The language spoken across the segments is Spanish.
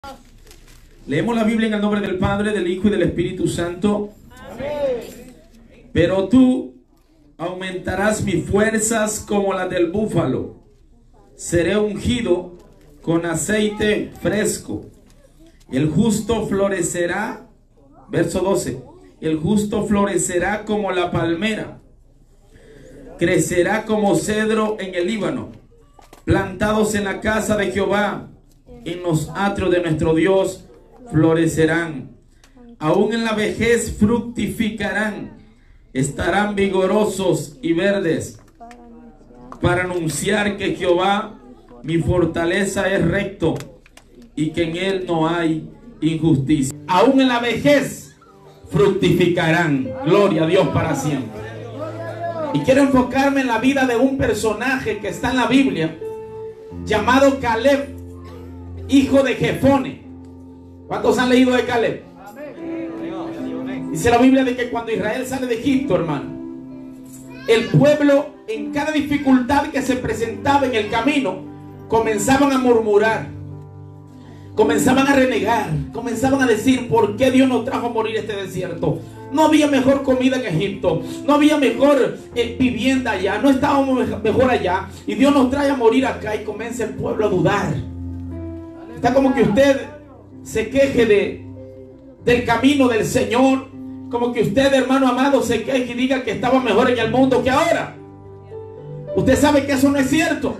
Leemos la Biblia en el nombre del Padre, del Hijo y del Espíritu Santo. Amén. Pero tú aumentarás mis fuerzas como las del búfalo. Seré ungido con aceite fresco. El justo florecerá. Verso 12. El justo florecerá como la palmera. Crecerá como cedro en el Líbano. Plantados en la casa de Jehová, en los atrios de nuestro Dios, florecerán. Aún en la vejez fructificarán. Estarán vigorosos y verdes, para anunciar que Jehová, mi fortaleza, es recto, y que en él no hay injusticia. Aún en la vejez fructificarán. Gloria a Dios para siempre. Y quiero enfocarme en la vida de un personaje que está en la Biblia, llamado Caleb, hijo de Jefone. ¿Cuántos han leído de Caleb? Dice la Biblia de que cuando Israel sale de Egipto, hermano, el pueblo, en cada dificultad que se presentaba en el camino, comenzaban a murmurar, comenzaban a renegar, comenzaban a decir: ¿por qué Dios nos trajo a morir este desierto? No había mejor comida en Egipto, no había mejor vivienda allá, no estábamos mejor allá, y Dios nos trae a morir acá. Y comienza el pueblo a dudar. Está como que usted se queje del camino del Señor, como que usted, hermano amado, se queje y diga que estaba mejor en el mundo que ahora. Usted sabe que eso no es cierto.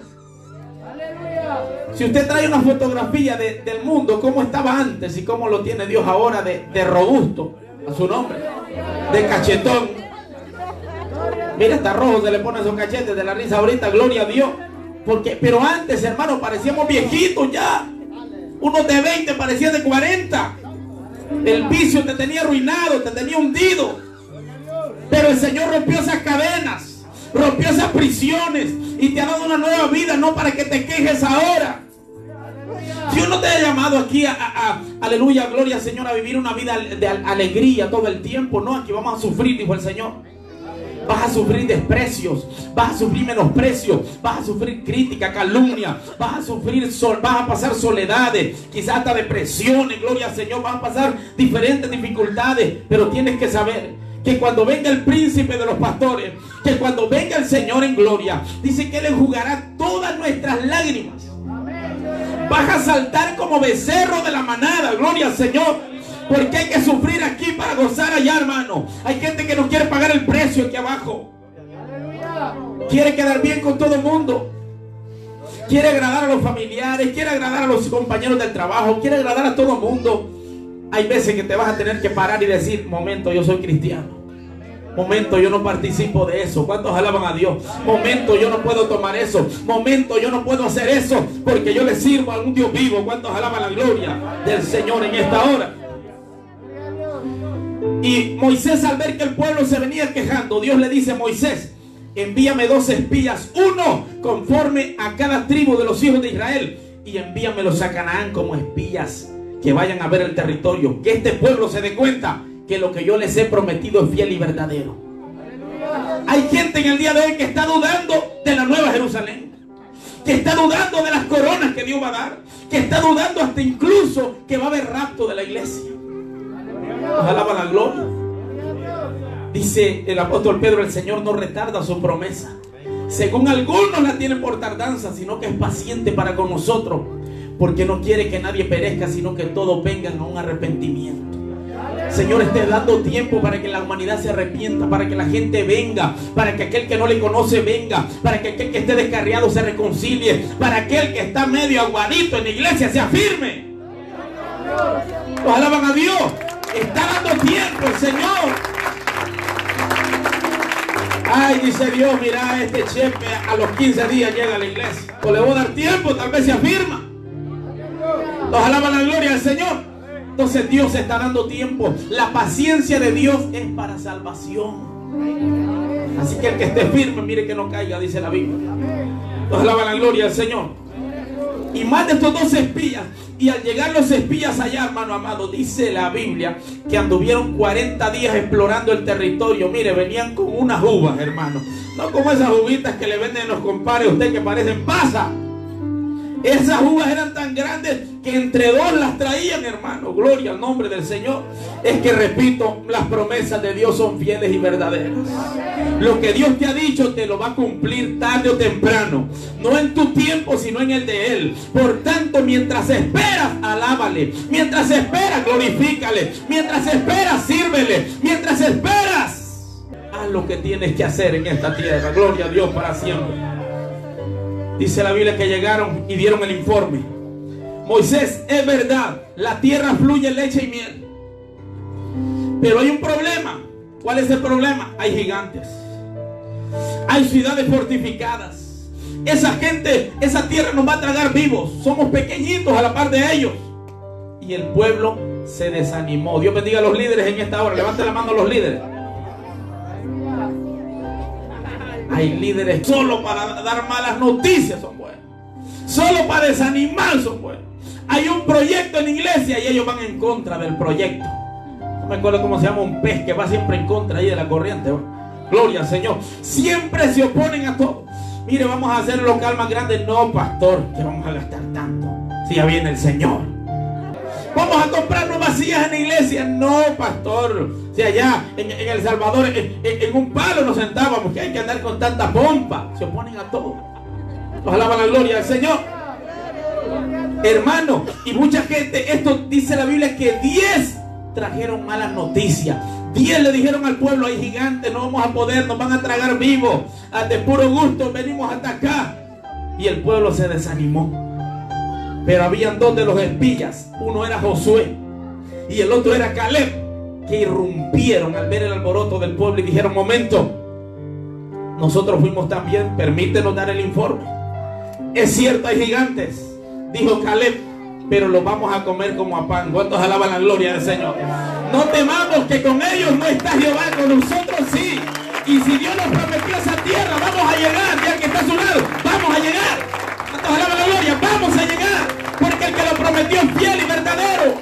Si usted trae una fotografía del mundo, cómo estaba antes y cómo lo tiene Dios ahora, de robusto, a su nombre, de cachetón. Mira, está rojo, se le pone esos cachetes de la risa ahorita, gloria a Dios. Pero antes, hermano, parecíamos viejitos ya. Unos de 20 parecían de 40. El vicio te tenía arruinado, te tenía hundido. Pero el Señor rompió esas cadenas, rompió esas prisiones y te ha dado una nueva vida, no para que te quejes ahora. Dios no te ha llamado aquí aleluya, gloria al Señor, a vivir una vida de alegría todo el tiempo. No, aquí vamos a sufrir, dijo el Señor. Vas a sufrir desprecios, vas a sufrir menosprecio, vas a sufrir crítica, calumnia, vas a pasar soledades, quizás hasta depresiones, gloria al Señor, vas a pasar diferentes dificultades. Pero tienes que saber que cuando venga el príncipe de los pastores, que cuando venga el Señor en gloria, dice que Él enjugará todas nuestras lágrimas. Vas a saltar como becerro de la manada, gloria al Señor. Porque hay que sufrir aquí para gozar allá, hermano. Hay gente que no quiere pagar el precio aquí abajo. Quiere quedar bien con todo el mundo. Quiere agradar a los familiares, quiere agradar a los compañeros del trabajo, quiere agradar a todo el mundo. Hay veces que te vas a tener que parar y decir: momento, yo soy cristiano. Momento, yo no participo de eso. ¿Cuántos alaban a Dios? Momento, yo no puedo tomar eso. Momento, yo no puedo hacer eso, porque yo le sirvo a un Dios vivo. ¿Cuántos alaban la gloria del Señor en esta hora? Y Moisés, al ver que el pueblo se venía quejando, Dios le dice: Moisés, envíame 2 espías, uno conforme a cada tribu de los hijos de Israel, y envíamelos a Canaán como espías, que vayan a ver el territorio, que este pueblo se dé cuenta que lo que yo les he prometido es fiel y verdadero. Hay gente en el día de hoy que está dudando de la nueva Jerusalén, que está dudando de las coronas que Dios va a dar, que está dudando hasta incluso que va a haber rapto de la iglesia. Alaba la gloria. Dice el apóstol Pedro: el Señor no retarda su promesa, según algunos la tienen por tardanza, sino que es paciente para con nosotros, porque no quiere que nadie perezca, sino que todos vengan a un arrepentimiento. Señor, esté dando tiempo para que la humanidad se arrepienta, para que la gente venga, para que aquel que no le conoce venga, para que aquel que esté descarriado se reconcilie, para aquel que está medio aguadito en la iglesia se afirme. Los alaban a Dios. Está dando tiempo el Señor. Ay, dice Dios: mira, este chepe a los 15 días llega a la iglesia. O le voy a dar tiempo, tal vez se afirma. Los alaban la gloria del Señor. Entonces Dios está dando tiempo. La paciencia de Dios es para salvación. Así que el que esté firme, mire que no caiga, dice la Biblia. Los alaban la gloria del Señor. Y más de estos 2 espías. Y al llegar los espías allá, hermano amado, dice la Biblia que anduvieron 40 días explorando el territorio. Mire, venían con unas uvas, hermano. No como esas uvitas que le venden los compadres a usted que parecen pasas. Esas uvas eran tan grandes que entre dos las traían, hermano. Gloria al nombre del Señor. Es que, repito, las promesas de Dios son fieles y verdaderas. Lo que Dios te ha dicho te lo va a cumplir tarde o temprano. No en tu tiempo, sino en el de Él. Por tanto, mientras esperas, alábale. Mientras esperas, glorifícale. Mientras esperas, sírvele. Mientras esperas, haz lo que tienes que hacer en esta tierra. Gloria a Dios para siempre. Dice la Biblia que llegaron y dieron el informe. Moisés, es verdad, la tierra fluye leche y miel, pero hay un problema. ¿Cuál es el problema? Hay gigantes, hay ciudades fortificadas. Esa gente, esa tierra nos va a tragar vivos. Somos pequeñitos a la par de ellos. Y el pueblo se desanimó. Dios bendiga a los líderes en esta hora. Levanten la mano a los líderes. Hay líderes solo para dar malas noticias, son buenos. Solo para desanimar, son buenos. Hay un proyecto en la iglesia y ellos van en contra del proyecto. No me acuerdo cómo se llama, un pez que va siempre en contra ahí de la corriente, ¿no? Gloria al Señor. Siempre se oponen a todo. Mire, vamos a hacer el local más grande. No, pastor, que vamos a gastar tanto si ya viene el Señor. Vamos a comprar nuevas sillas en la iglesia. No, pastor, si allá en El Salvador en un palo nos sentábamos, que hay que andar con tanta pompa. Se oponen a todo. Nos alaban la gloria del Señor. Hermano, y mucha gente, esto dice la Biblia que 10 trajeron malas noticias. 10 le dijeron al pueblo: hay gigantes, no vamos a poder, nos van a tragar vivos. De puro gusto venimos hasta acá. Y el pueblo se desanimó. Pero habían dos de los espías. Uno era Josué y el otro era Caleb, que irrumpieron al ver el alboroto del pueblo y dijeron: momento, nosotros fuimos también, permítenos dar el informe. Es cierto, hay gigantes, dijo Caleb, pero los vamos a comer como a pan. ¿Cuántos alaban la gloria del Señor? No temamos, que con ellos no está Jehová, con nosotros sí. Y si Dios nos prometió esa tierra, vamos a llegar. Ya que está a su lado, vamos a llegar. ¿Cuántos alaban la gloria? Vamos a llegar, porque el que lo prometió es fiel y verdadero.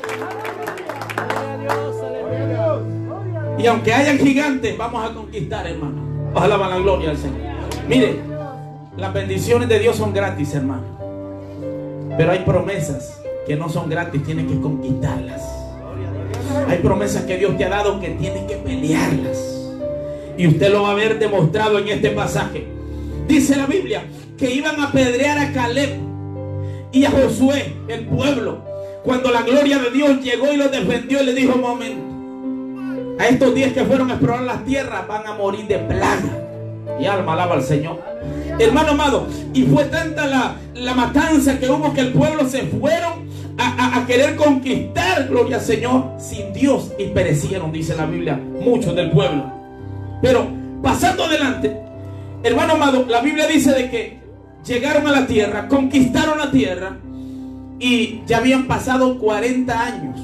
Y aunque hayan gigantes, vamos a conquistar, hermano. Alaban la gloria al Señor. Mire, las bendiciones de Dios son gratis, hermano. Pero hay promesas que no son gratis, tienes que conquistarlas. Hay promesas que Dios te ha dado que tienes que pelearlas. Y usted lo va a ver demostrado en este pasaje. Dice la Biblia que iban a apedrear a Caleb y a Josué, el pueblo. Cuando la gloria de Dios llegó y los defendió, y le dijo: momento, a estos 10 que fueron a explorar las tierras van a morir de plaga. Y alma alaba al Señor. Hermano amado, y fue tanta la matanza que hubo que el pueblo se fueron a querer conquistar, gloria al Señor, sin Dios, y perecieron, dice la Biblia, muchos del pueblo. Pero pasando adelante, hermano amado, la Biblia dice de que llegaron a la tierra, conquistaron la tierra, y ya habían pasado 40 años,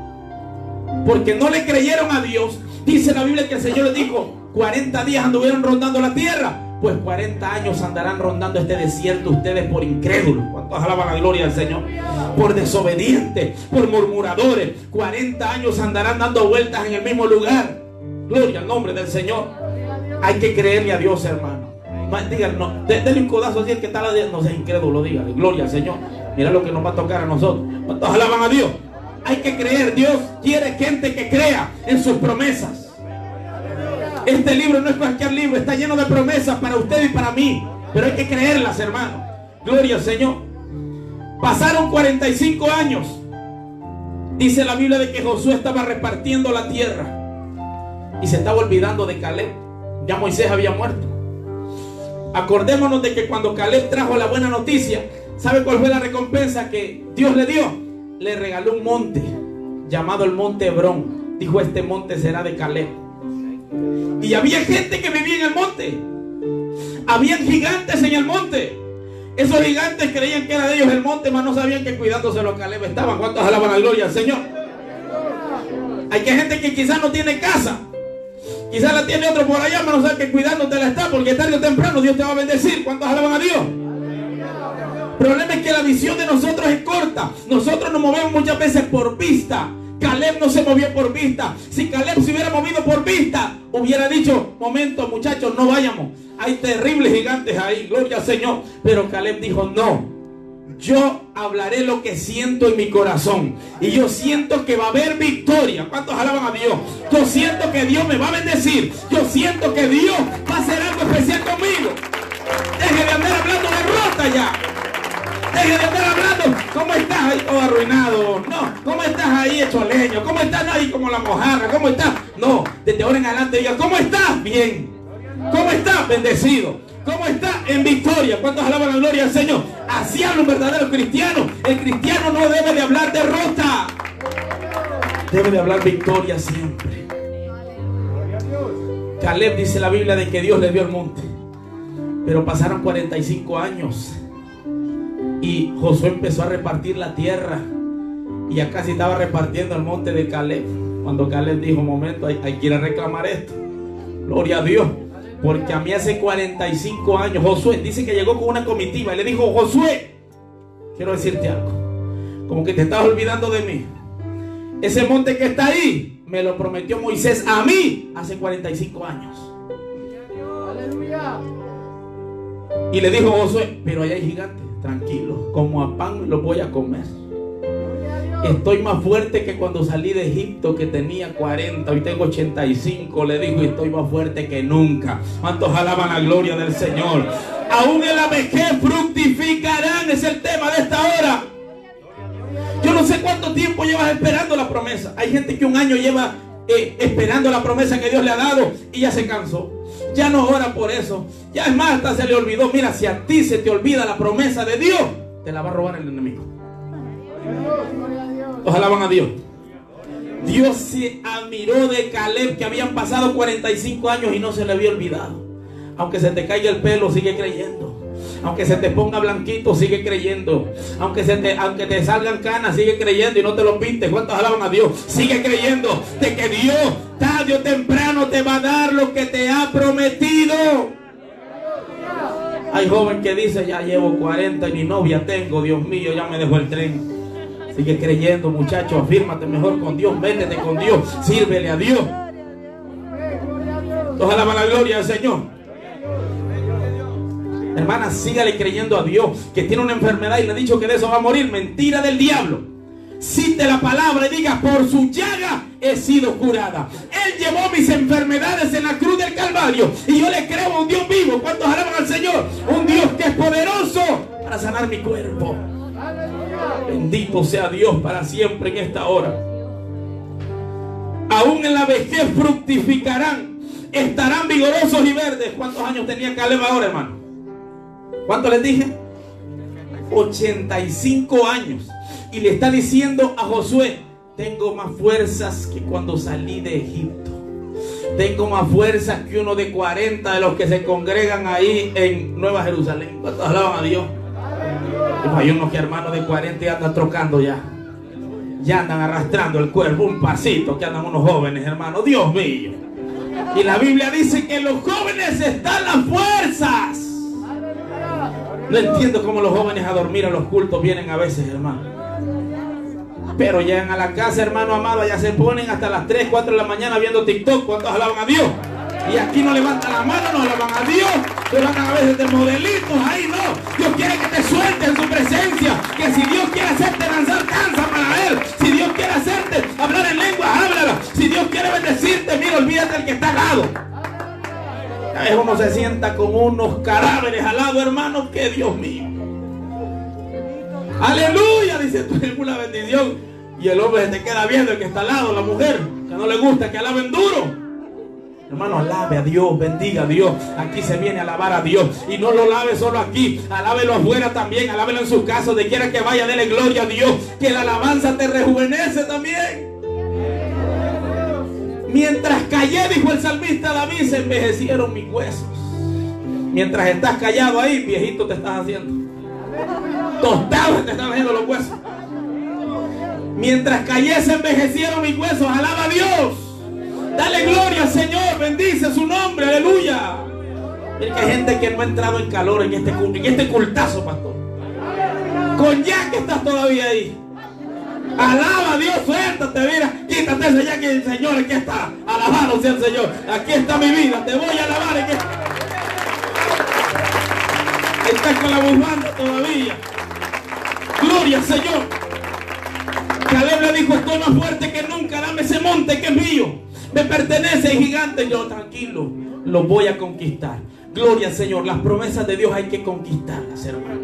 porque no le creyeron a Dios. Dice la Biblia que el Señor les dijo: 40 días anduvieron rondando la tierra, pues 40 años andarán rondando este desierto ustedes por incrédulos. ¿Cuántos alaban la gloria del Señor? Por desobedientes, por murmuradores. 40 años andarán dando vueltas en el mismo lugar. Gloria al nombre del Señor. Hay que creerle a Dios, hermano. Díganle, no, denle un codazo así, el que está a la de, no sea incrédulo, dígale: gloria al Señor. Mira lo que nos va a tocar a nosotros. ¿Cuántos alaban a Dios? Hay que creer. Dios quiere gente que crea en sus promesas. Este libro no es cualquier libro, está lleno de promesas para usted y para mí, pero hay que creerlas, hermano. Gloria al Señor. Pasaron 45 años. Dice la Biblia de que Josué estaba repartiendo la tierra y se estaba olvidando de Caleb. Ya Moisés había muerto. Acordémonos de que cuando Caleb trajo la buena noticia, ¿sabe cuál fue la recompensa que Dios le dio? Le regaló un monte llamado el monte Hebrón. Dijo: este monte será de Caleb. Y había gente que vivía en el monte. Habían gigantes en el monte. Esos gigantes creían que era de ellos el monte, mas no sabían que cuidándoselo a Caleb estaban. ¿Cuántos alaban la gloria al Señor? Hay gente que quizás no tiene casa, quizás la tiene otro por allá, pero no sabe que cuidándote la está, porque tarde o temprano Dios te va a bendecir. ¿Cuántos alaban a Dios? El problema es que la visión de nosotros es corta. Nosotros nos movemos muchas veces por vista. Caleb no se movió por vista. Si Caleb se hubiera movido por vista, hubiera dicho: momento, muchachos, no vayamos, hay terribles gigantes ahí, gloria al Señor. Pero Caleb dijo: no, yo hablaré lo que siento en mi corazón. Y yo siento que va a haber victoria. ¿Cuántos alaban a Dios? Yo siento que Dios me va a bendecir. Yo siento que Dios va a hacer algo especial conmigo. Deje de andar hablando derrota ya. Deje de andar hablando, ¿cómo estás ahí todo arruinado? No, ¿cómo estás ahí hecho leño? ¿Cómo estás ahí como la mojarra? ¿Cómo estás? No, desde ahora en adelante diga, ¿cómo estás? Bien. ¿Cómo estás? Bendecido. ¿Cómo estás? En victoria. ¿Cuántos alaban la gloria al Señor? Así habla un verdadero cristiano. El cristiano no debe de hablar derrota. Debe de hablar victoria siempre. Caleb dice la Biblia de que Dios le dio el monte. Pero pasaron 45 años. Y Josué empezó a repartir la tierra. Y ya casi estaba repartiendo el monte de Caleb. Cuando Caleb dijo, un momento, hay que ir a reclamar esto. Gloria a Dios. Porque a mí hace 45 años, Josué dice que llegó con una comitiva y le dijo, Josué, quiero decirte algo. Como que te estás olvidando de mí. Ese monte que está ahí, me lo prometió Moisés a mí hace 45 años. Aleluya. Y le dijo Josué, pero allá hay gigantes. Tranquilo, como a pan lo voy a comer. Estoy más fuerte que cuando salí de Egipto, que tenía 40, hoy tengo 85. Le dijo, y estoy más fuerte que nunca. ¿Cuántos alaban la gloria del Señor? Aún en la vejez fructificarán, es el tema de esta hora. Yo no sé cuánto tiempo llevas esperando la promesa. Hay gente que un año lleva esperando la promesa que Dios le ha dado y ya se cansó. Ya no ora por eso. Ya es más, hasta se le olvidó. Mira, si a ti se te olvida la promesa de Dios, te la va a robar el enemigo. Los alaban a Dios. Dios se admiró de Caleb, que habían pasado 45 años y no se le había olvidado. Aunque se te caiga el pelo, sigue creyendo. Aunque se te ponga blanquito, sigue creyendo. Aunque te salgan canas, sigue creyendo y no te lo pintes. ¿Cuántos alaban a Dios? Sigue creyendo de que Dios tarde o temprano te va a dar lo que te ha prometido. Hay joven que dice, ya llevo 40 y ni novia tengo, Dios mío, ya me dejó el tren. Sigue creyendo, muchacho, afírmate mejor con Dios, métete con Dios, sírvele a Dios. Todos alaban la gloria del Señor. Hermana, sígale creyendo a Dios, que tiene una enfermedad y le ha dicho que de eso va a morir. Mentira del diablo. Cite la palabra y diga, por su llaga he sido curada. Él llevó mis enfermedades en la cruz del Calvario y yo le creo a un Dios vivo. ¿Cuántos alaban al Señor? Un Dios que es poderoso para sanar mi cuerpo. Bendito sea Dios para siempre en esta hora. Aún en la vejez fructificarán, estarán vigorosos y verdes. ¿Cuántos años tenía Caleb ahora, hermano? ¿Cuánto les dije? 85 años. Y le está diciendo a Josué, tengo más fuerzas que cuando salí de Egipto. Tengo más fuerzas que uno de 40 de los que se congregan ahí en Nueva Jerusalén. ¿Cuántos alaban a Dios? Hay unos que hermanos de 40 ya andan trocando ya. Ya andan arrastrando el cuerpo un pasito, que andan unos jóvenes, hermano. Dios mío. Y la Biblia dice que en los jóvenes están las fuerzas. No entiendo cómo los jóvenes a dormir a los cultos vienen a veces, hermano. Pero llegan a la casa, hermano amado, allá se ponen hasta las 3, 4 de la mañana viendo TikTok. ¿Cuántos alaban a Dios? Y aquí no levantan la mano, no alaban a Dios. Levantan a veces de modelitos, ahí no. Dios quiere que te sueltes en su presencia. Que si Dios quiere hacerte lanzar danza para Él, si Dios quiere hacerte hablar en lengua, háblala. Si Dios quiere bendecirte, mira, olvídate del que está al lado. A veces uno se sienta con unos cadáveres al lado, hermano, que Dios mío. Aleluya, dice tú, es una bendición. Y el hombre se te queda viendo, el que está al lado, la mujer, que no le gusta que alaben duro. Hermano, alabe a Dios, bendiga a Dios. Aquí se viene a alabar a Dios. Y no lo alabe solo aquí, alábelo afuera también, alábelo en su casa, donde quiera que vaya, dele gloria a Dios. Que la alabanza te rejuvenece también. Mientras callé, dijo el salmista David, se envejecieron mis huesos. Mientras estás callado ahí, viejito te estás haciendo. Tostados te están haciendo los huesos. Mientras callé, se envejecieron mis huesos. Alaba a Dios. Dale gloria al Señor. Bendice su nombre. Aleluya. Mira que hay gente que no ha entrado en calor en este cultazo, pastor. Con ya que estás todavía ahí. Alaba a Dios, suéltate, mira, quítate ese ya que el Señor aquí está. Alabado sea el Señor. Aquí está mi vida, te voy a alabar. Estás con la bufanda todavía. Gloria al Señor. Caleb le dijo: estoy más fuerte que nunca, dame ese monte que es mío, me pertenece el gigante. Yo, tranquilo, lo voy a conquistar. Gloria al Señor. Las promesas de Dios hay que conquistarlas, hermano.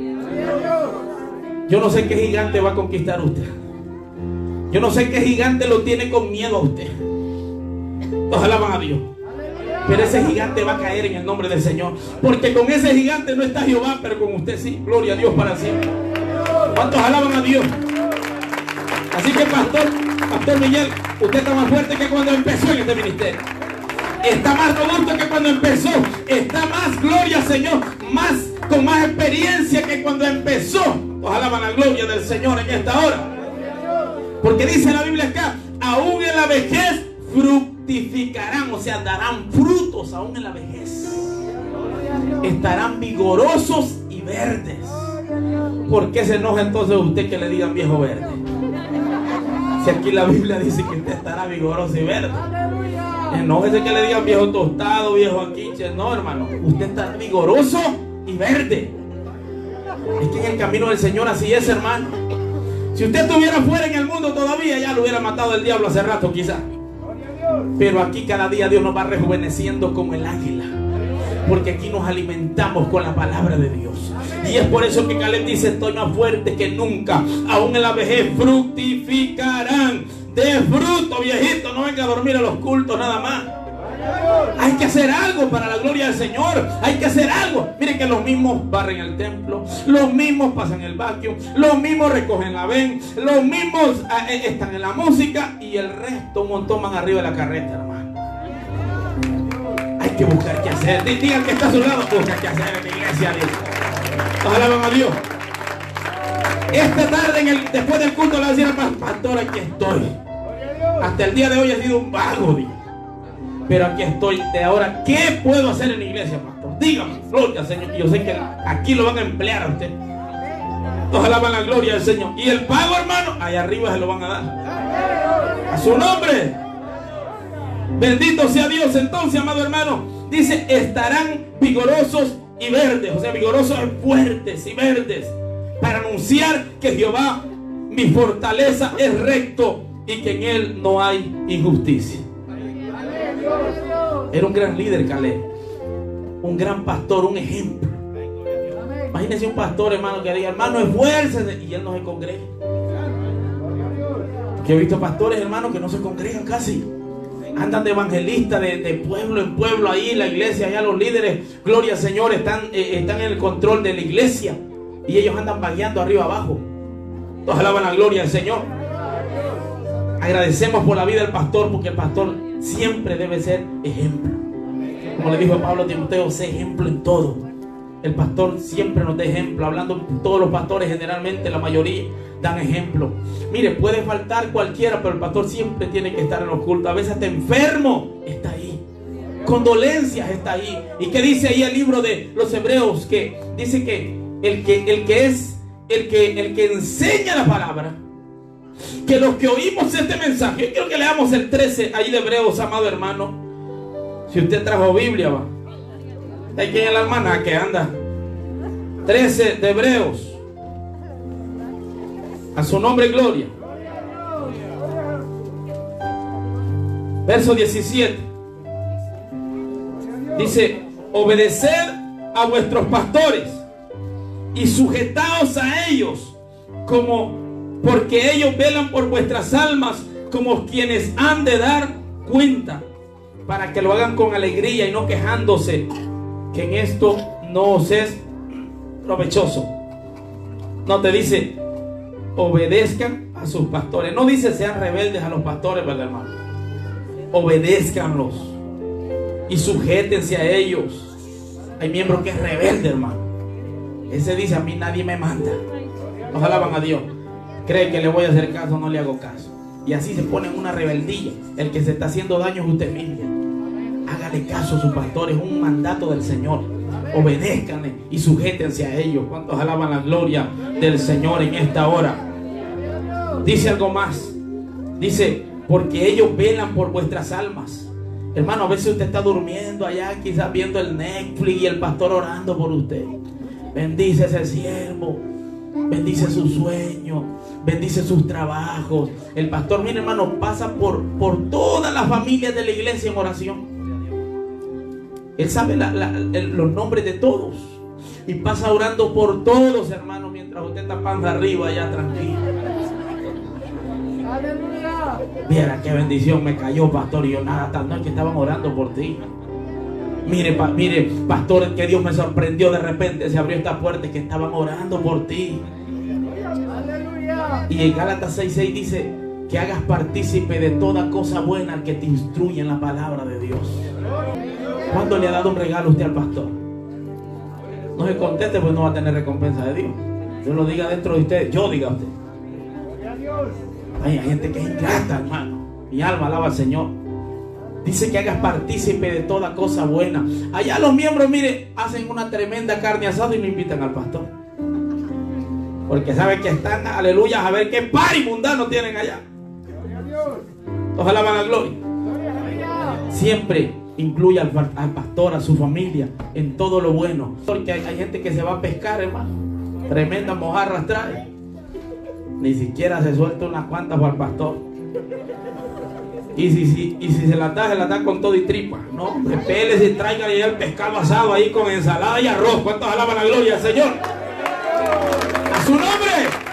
Yo no sé qué gigante va a conquistar usted. Yo no sé qué gigante lo tiene con miedo a usted. Ojalá van a Dios. Pero ese gigante va a caer en el nombre del Señor. Porque con ese gigante no está Jehová, pero con usted sí. Gloria a Dios para siempre. ¿Cuántos alaban a Dios? Así que Pastor Miguel, usted está más fuerte que cuando empezó en este ministerio. Está más robusto que cuando empezó. Está más, gloria al Señor, con más experiencia que cuando empezó. Ojalá van la gloria del Señor en esta hora. Porque dice la Biblia acá: aún en la vejez fructificarán, o sea, darán frutos aún en la vejez. Estarán vigorosos y verdes. ¿Por qué se enoja entonces usted que le digan viejo verde? Si aquí la Biblia dice que usted estará vigoroso y verde. Enójese que le digan viejo tostado, viejo aquiche. No, hermano, usted está vigoroso y verde. Es que en el camino del Señor así es, hermano. Si usted estuviera fuera en el mundo todavía, ya lo hubiera matado el diablo hace rato quizás. Pero aquí cada día Dios nos va rejuveneciendo como el águila. Porque aquí nos alimentamos con la palabra de Dios. Y es por eso que Caleb dice: estoy más fuerte que nunca, aún en la vejez fructificarán. De fruto, viejito, no venga a dormir a los cultos nada más. Hay que hacer algo para la gloria del Señor. Hay que hacer algo. Miren que los mismos barren el templo, los mismos pasan el vacuum, los mismos recogen la ven, los mismos están en la música, y el resto un montón van arriba de la carreta, hermano. Hay que buscar qué hacer. Digan que está a su lado: busca qué hacer en la iglesia. Ojalá van a Dios. Esta tarde, después del culto, le voy a decir al pastor: aquí estoy. Hasta el día de hoy ha sido un vago día, pero aquí estoy. De ahora, ¿qué puedo hacer en la iglesia, pastor? Dígame, gloria al Señor. Y yo sé que aquí lo van a emplear a usted. Ojalá van la gloria del Señor. Y el pago, hermano, allá arriba se lo van a dar. A su nombre. Bendito sea Dios. Entonces, amado hermano, dice: estarán vigorosos y verdes. O sea, vigorosos y fuertes y verdes, para anunciar que Jehová, mi fortaleza, es recto y que en él no hay injusticia. Era un gran líder Caleb, un gran pastor, un ejemplo. Imagínense un pastor, hermano, que diga: hermano, esfuércese, y él no se congrega. Porque he visto pastores, hermano, que no se congregan casi. Andan de evangelistas de pueblo en pueblo ahí en la iglesia. Allá los líderes, gloria al Señor, están en el control de la iglesia, y ellos andan vagueando arriba abajo. Todos alaban la gloria al Señor. Agradecemos por la vida del pastor, porque el pastor siempre debe ser ejemplo. Como le dijo Pablo a Timoteo: sé ejemplo en todo. El pastor siempre nos da ejemplo. Hablando, todos los pastores, generalmente la mayoría, dan ejemplo. Mire, puede faltar cualquiera, pero el pastor siempre tiene que estar en los cultos. A veces hasta enfermo está ahí, condolencias está ahí. ¿Y qué dice ahí el libro de los Hebreos? Que dice que el que enseña la palabra, que los que oímos este mensaje. Yo quiero que leamos el 13 ahí de Hebreos, amado hermano. Si usted trajo Biblia, va. Hay que ir a la hermana que anda. 13 de Hebreos. A su nombre, gloria. Verso 17. Dice: obedeced a vuestros pastores y sujetaos a ellos, porque ellos velan por vuestras almas, como quienes han de dar cuenta, para que lo hagan con alegría y no quejándose, que en esto no os es provechoso. No te dice: obedezcan a sus pastores. No dice sean rebeldes a los pastores, ¿verdad, hermano? Obedézcanlos y sujétense a ellos. Hay miembros que es rebelde, hermano. Ese dice: a mí nadie me manda. Ojalá van a Dios. Cree que le voy a hacer caso, no le hago caso. Y así se pone en una rebeldía. El que se está haciendo daño es usted mismo. Hágale caso a sus pastores, es un mandato del Señor. Obedézcanle y sujétense a ellos. ¿Cuántos alaban la gloria del Señor en esta hora? Dice algo más. Dice: porque ellos velan por vuestras almas. Hermano, a veces usted está durmiendo allá, quizás viendo el Netflix, y el pastor orando por usted. Bendice ese siervo. bendice sus sueños, bendice sus trabajos. El pastor, mire hermano, pasa por todas las familias de la iglesia en oración. Él sabe los nombres de todos y pasa orando por todos, hermano, mientras usted está panza arriba allá tranquilo. Aleluya. Viera qué bendición me cayó, pastor, y yo nada, tal no es que estaban orando por ti. Mire, pastor, que Dios me sorprendió, de repente se abrió esta puerta y que estaban orando por ti. Aleluya. Y en Gálatas 6:6 dice que hagas partícipe de toda cosa buena al que te instruye en la palabra de Dios. ¿Cuándo le ha dado un regalo usted al pastor? No se conteste, pues no va a tener recompensa de Dios. Dios lo diga dentro de usted, yo diga a usted. Hay gente que es ingrata, hermano. Mi alma alaba al Señor. Dice que hagas partícipe de toda cosa buena. Allá los miembros, mire, hacen una tremenda carne asada y no invitan al pastor. Porque saben que están, aleluya, a ver qué party mundano tienen allá. Ojalá van a gloria. Siempre incluye al pastor, a su familia, en todo lo bueno. Porque hay gente que se va a pescar, hermano. Tremendas mojarras trae. Ni siquiera se suelta unas cuantas para el pastor. Y si se la da con todo y tripa. No, hombre, peles y traigan el pescado asado ahí con ensalada y arroz. ¿Cuántos alaban la gloria al Señor? ¡A su nombre!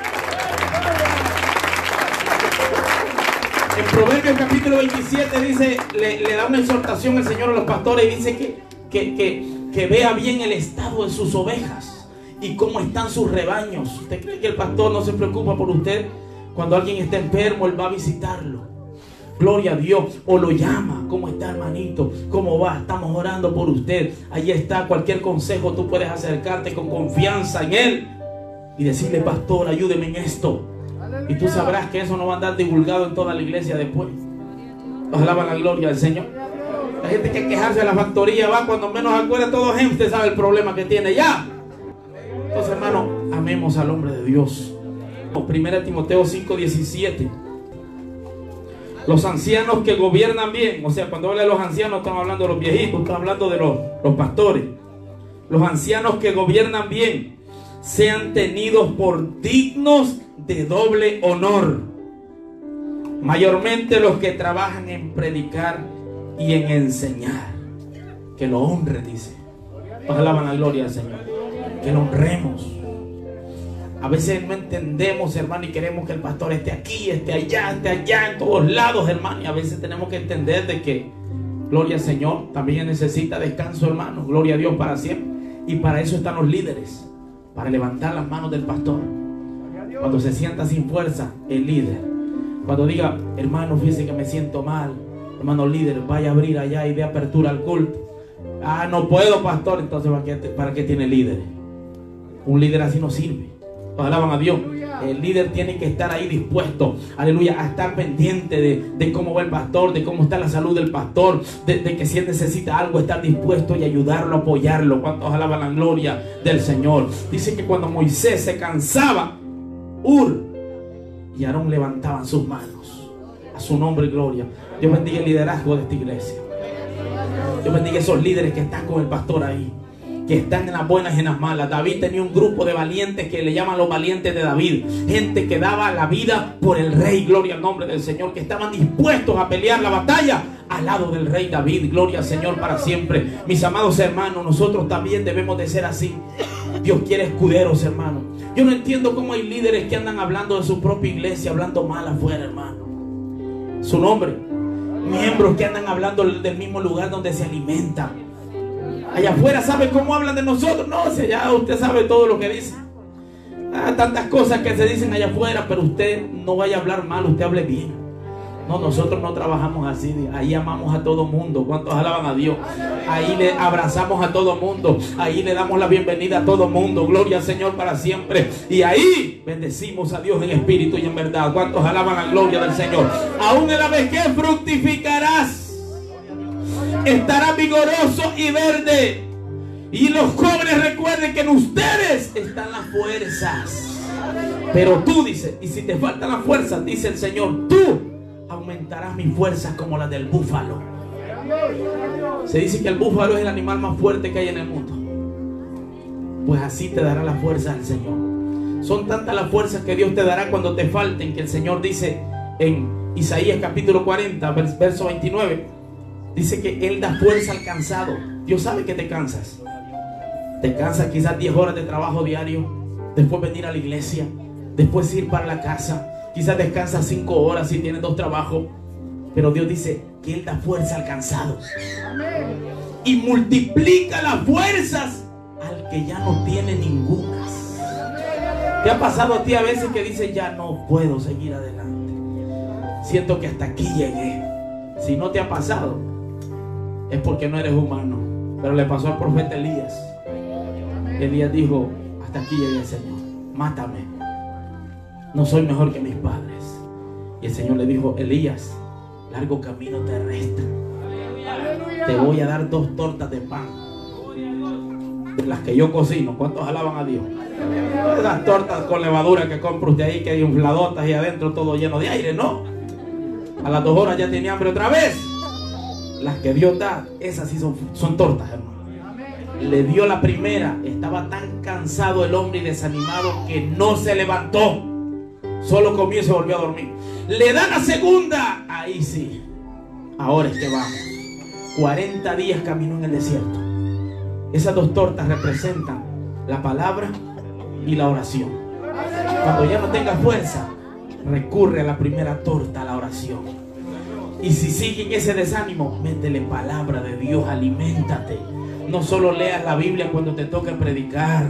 En Proverbios capítulo 27 dice, le da una exhortación al Señor a los pastores y dice que vea bien el estado de sus ovejas y cómo están sus rebaños. ¿Usted cree que el pastor no se preocupa por usted? Cuando alguien está enfermo, él va a visitarlo. Gloria a Dios. O lo llama. ¿Cómo está, hermanito? ¿Cómo va? Estamos orando por usted. Allí está. Cualquier consejo tú puedes acercarte con confianza en él y decirle, pastor, ayúdeme en esto. Y tú sabrás que eso no va a andar divulgado en toda la iglesia después. Alaban la gloria del Señor. La gente que quejarse de la factoría va cuando menos acuerda, todo gente sabe el problema que tiene ya. Entonces, hermano, amemos al hombre de Dios. 1 Timoteo 5:17. Los ancianos que gobiernan bien, o sea, cuando habla de los ancianos, estamos hablando de los viejitos, estamos hablando de los pastores. Los ancianos que gobiernan bien sean tenidos por dignos de doble honor, mayormente los que trabajan en predicar y en enseñar. Que lo honren, dice. Alaban la gloria al Señor. Que lo honremos. A veces no entendemos, hermano, y queremos que el pastor esté aquí, esté allá, en todos lados, hermano. Y a veces tenemos que entender de que, gloria al Señor, también necesita descanso, hermano. Gloria a Dios para siempre. Y para eso están los líderes, para levantar las manos del pastor. Cuando se sienta sin fuerza, el líder. Cuando diga, hermano, fíjese que me siento mal, hermano líder, vaya a abrir allá y dé apertura al culto. Ah, no puedo, pastor. Entonces, ¿para qué tiene líderes? Un líder así no sirve. Alaban a Dios. El líder tiene que estar ahí dispuesto, aleluya, a estar pendiente de cómo va el pastor, de cómo está la salud del pastor, de que si él necesita algo, estar dispuesto y ayudarlo, apoyarlo. ¿Cuántos alaban la gloria del Señor? Dice que cuando Moisés se cansaba, Hur y Aarón levantaban sus manos. A su nombre y gloria. Dios bendiga el liderazgo de esta iglesia. Dios bendiga esos líderes que están con el pastor ahí, que están en las buenas y en las malas. David tenía un grupo de valientes que le llaman los valientes de David. Gente que daba la vida por el rey, gloria al nombre del Señor, que estaban dispuestos a pelear la batalla al lado del rey David. Gloria al Señor para siempre. Mis amados hermanos, nosotros también debemos de ser así. Dios quiere escuderos, hermano. Yo no entiendo cómo hay líderes que andan hablando de su propia iglesia, hablando mal afuera, hermano. Su nombre. Miembros que andan hablando del mismo lugar donde se alimentan. Allá afuera, ¿sabe cómo hablan de nosotros? No, si allá usted sabe todo lo que dice. Tantas cosas que se dicen allá afuera, pero usted no vaya a hablar mal, usted hable bien. No, nosotros no trabajamos así. Ahí amamos a todo mundo. ¿Cuántos alaban a Dios? Ahí le abrazamos a todo mundo. Ahí le damos la bienvenida a todo mundo. Gloria al Señor para siempre. Y ahí bendecimos a Dios en espíritu y en verdad. ¿Cuántos alaban la gloria del Señor? Aún en la vejez fructificarás. Estará vigoroso y verde. Y los jóvenes recuerden que en ustedes están las fuerzas. Pero tú, dice, y si te faltan las fuerzas, dice el Señor, tú aumentarás mis fuerzas como las del búfalo. Se dice que el búfalo es el animal más fuerte que hay en el mundo. Pues así te dará la fuerza del Señor. Son tantas las fuerzas que Dios te dará cuando te falten, que el Señor dice en Isaías capítulo 40, verso 29, dice que Él da fuerza al cansado. Dios sabe que te cansas. Te cansas quizás 10 horas de trabajo diario, después venir a la iglesia, después ir para la casa. Quizás descansas 5 horas si tienes 2 trabajos. Pero Dios dice que Él da fuerza al cansado y multiplica las fuerzas al que ya no tiene ningunas. ¿Te ha pasado a ti a veces que dices, ya no puedo seguir adelante? Siento que hasta aquí llegué. Si no te ha pasado, es porque no eres humano. Pero le pasó al profeta Elías. Elías dijo, hasta aquí llegué, Señor, mátame. No soy mejor que mis padres. Y el Señor le dijo, Elías, largo camino te resta. Te voy a dar 2 tortas de pan, de las que yo cocino. ¿Cuántos alaban a Dios? Esas tortas con levadura que compra usted ahí, que hay infladotas y adentro todo lleno de aire, ¿no? A las 2 horas ya tenía hambre otra vez. Las que Dios da, esas sí son tortas, hermano. Le dio la primera, estaba tan cansado el hombre y desanimado que no se levantó. Solo comió y se volvió a dormir. Le da la segunda, ahí sí. Ahora es que vamos. 40 días caminó en el desierto. Esas 2 tortas representan la palabra y la oración. Cuando ya no tenga fuerza, recurre a la primera torta, a la oración. Y si sigue en ese desánimo, métele palabra de Dios, aliméntate. No solo leas la Biblia cuando te toque predicar.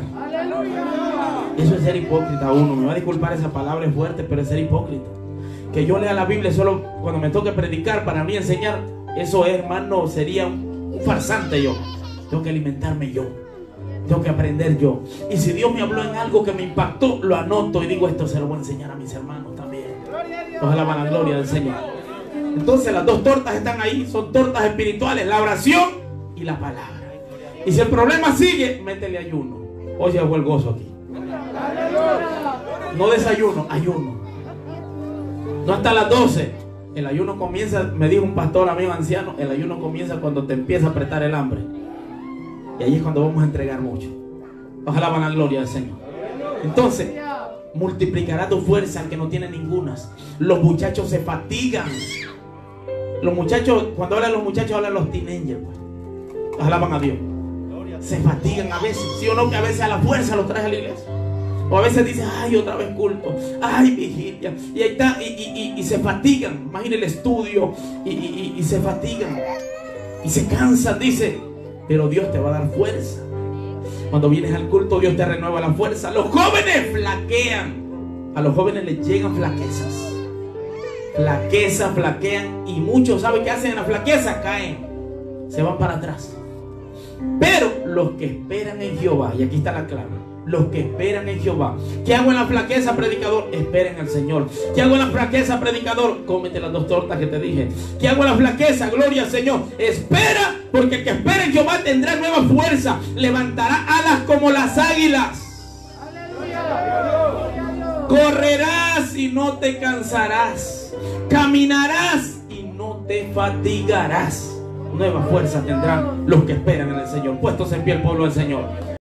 Eso es ser hipócrita uno. Me va a disculpar, esa palabra es fuerte, pero es ser hipócrita. Que yo lea la Biblia solo cuando me toque predicar, para mí enseñar, eso es, hermano, sería un farsante yo. Tengo que alimentarme yo. Tengo que aprender yo. Y si Dios me habló en algo que me impactó, lo anoto y digo, esto se lo voy a enseñar a mis hermanos también. Ojalá la gloria del Señor. Entonces las 2 tortas están ahí. Son tortas espirituales, la oración y la palabra. Y si el problema sigue, métele ayuno. Hoy llegó el gozo aquí. No desayuno, ayuno. No hasta las 12. El ayuno comienza, me dijo un pastor amigo anciano, el ayuno comienza cuando te empieza a apretar el hambre. Y ahí es cuando vamos a entregar mucho. Ojalá van a la gloria del Señor. Entonces, multiplicará tu fuerza al que no tiene ningunas. Los muchachos se fatigan. Los muchachos, cuando hablan los muchachos, hablan los teenagers, pues. Ojalá van a Dios. Se fatigan a veces, sí o no, que a veces a la fuerza los traes a la iglesia. O a veces dicen, ay, otra vez culto, ay, vigilia. Y ahí está, y se fatigan. Imagina el estudio, y se fatigan. Y se cansan, dice. Pero Dios te va a dar fuerza. Cuando vienes al culto, Dios te renueva la fuerza. Los jóvenes flaquean. A los jóvenes les llegan flaquezas. Flaqueza, flaquean. Y muchos, ¿saben qué hacen en la flaqueza? Caen. Se van para atrás. Pero los que esperan en Jehová, y aquí está la clave, los que esperan en Jehová. ¿Qué hago en la flaqueza, predicador? Espera en el Señor. ¿Qué hago en la flaqueza, predicador? Cómete las 2 tortas que te dije. ¿Qué hago en la flaqueza? Gloria al Señor. Espera, porque el que espera en Jehová tendrá nueva fuerza. Levantará alas como las águilas. Correrás y no te cansarás. Caminarás y no te fatigarás. Nueva fuerza tendrán los que esperan en el Señor. Puestos en pie el pueblo del Señor.